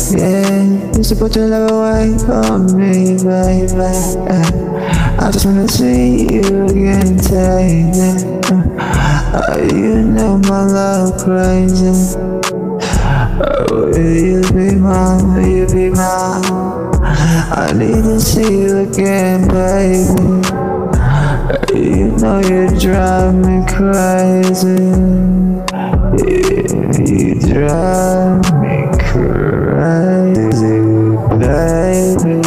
Yeah, you should put your love away on me, baby. I just wanna see you again, take it. You know my love crazy. Will you be mine? Will you be mine? I need to see you again, baby. You know you drive me crazy. You drive me crazy, baby.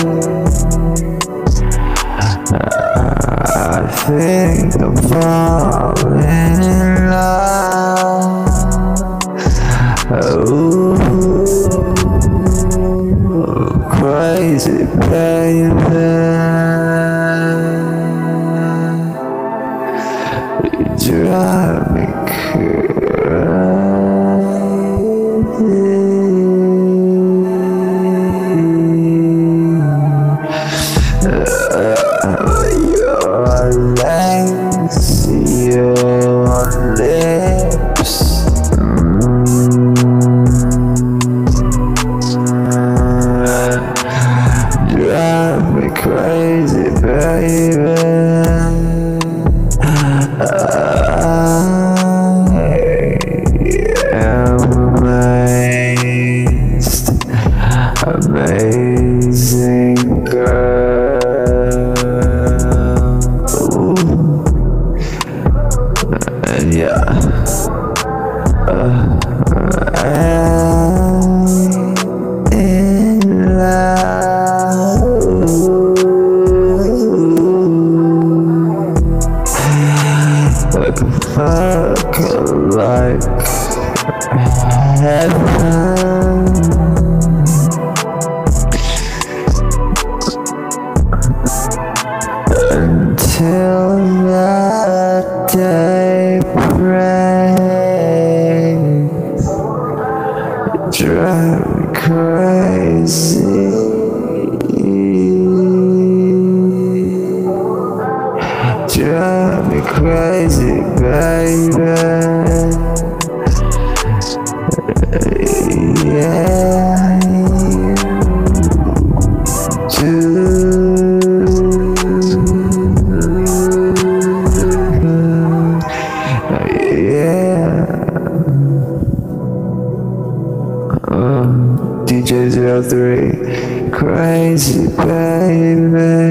I think I'm falling in love. Ooh, crazy, baby. You drive me your legs, your lips, drive me crazy, baby. I am amazed, amazing girl. Ooh. And yeah, I'm in love. Like a fuck, like heaven. Until that day breaks, drive me crazy. Drive me crazy, baby. Yeah, you yeah. DJ 03, crazy, baby.